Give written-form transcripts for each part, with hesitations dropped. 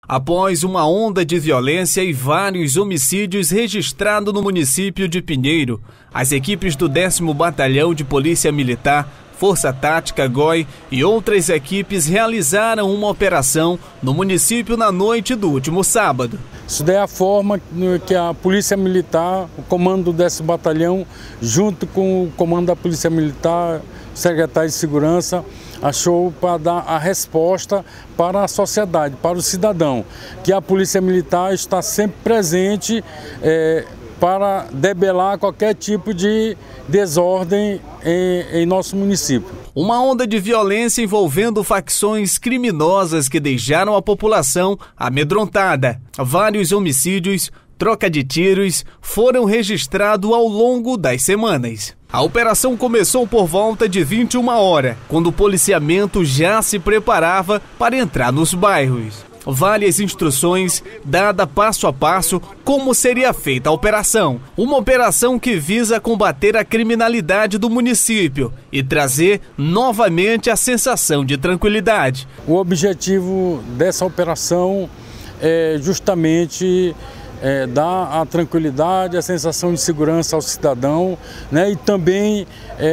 Após uma onda de violência e vários homicídios registrados no município de Pinheiro, as equipes do 10º Batalhão de Polícia Militar, Força Tática GOI e outras equipes realizaram uma operação no município na noite do último sábado. Isso daí é a forma que a Polícia Militar, o comando do 10º Batalhão, junto com o comando da Polícia Militar, o secretário de Segurança, achou para dar a resposta para a sociedade, para o cidadão, que a Polícia Militar está sempre presente para debelar qualquer tipo de desordem em nosso município. Uma onda de violência envolvendo facções criminosas que deixaram a população amedrontada. Vários homicídios, troca de tiros foram registrados ao longo das semanas. A operação começou por volta de 21 horas, quando o policiamento já se preparava para entrar nos bairros. Várias instruções dadas passo a passo como seria feita a operação. Uma operação que visa combater a criminalidade do município e trazer novamente a sensação de tranquilidade. O objetivo dessa operação é justamente dar a tranquilidade, a sensação de segurança ao cidadão, né? E também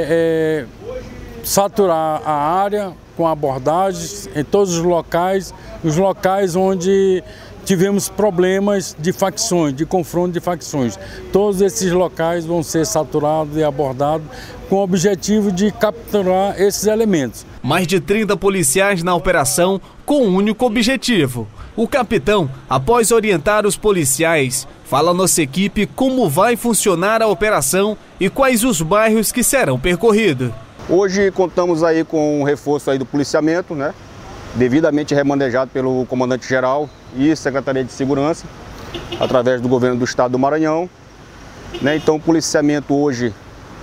saturar a área com abordagens em todos os locais onde tivemos problemas de facções, de confronto de facções. Todos esses locais vão ser saturados e abordados com o objetivo de capturar esses elementos. Mais de 30 policiais na operação com um único objetivo. O capitão, após orientar os policiais, fala à nossa equipe como vai funcionar a operação e quais os bairros que serão percorridos. Hoje contamos aí com um reforço aí do policiamento, né? Devidamente remanejado pelo comandante-geral e Secretaria de Segurança, através do governo do estado do Maranhão, né? Então o policiamento hoje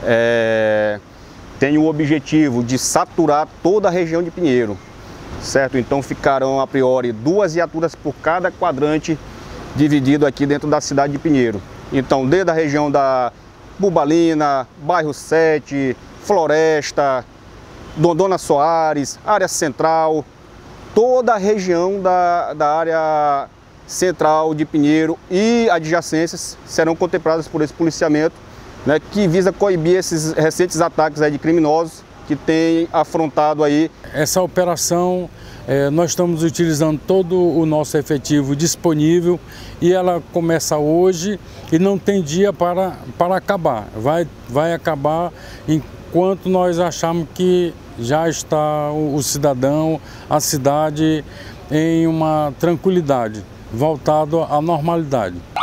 tem o objetivo de saturar toda a região de Pinheiro, certo? Então ficarão a priori 2 viaturas por cada quadrante dividido aqui dentro da cidade de Pinheiro. Então desde a região da Bubalina, Bairro 7, Floresta, Dondona Soares, área central, toda a região da área central de Pinheiro e adjacências serão contempladas por esse policiamento, né, que visa coibir esses recentes ataques aí de criminosos que têm afrontado aí. Essa operação, nós estamos utilizando todo o nosso efetivo disponível e ela começa hoje e não tem dia para acabar. Vai acabar enquanto nós achamos que já está o cidadão, a cidade em uma tranquilidade, voltado à normalidade.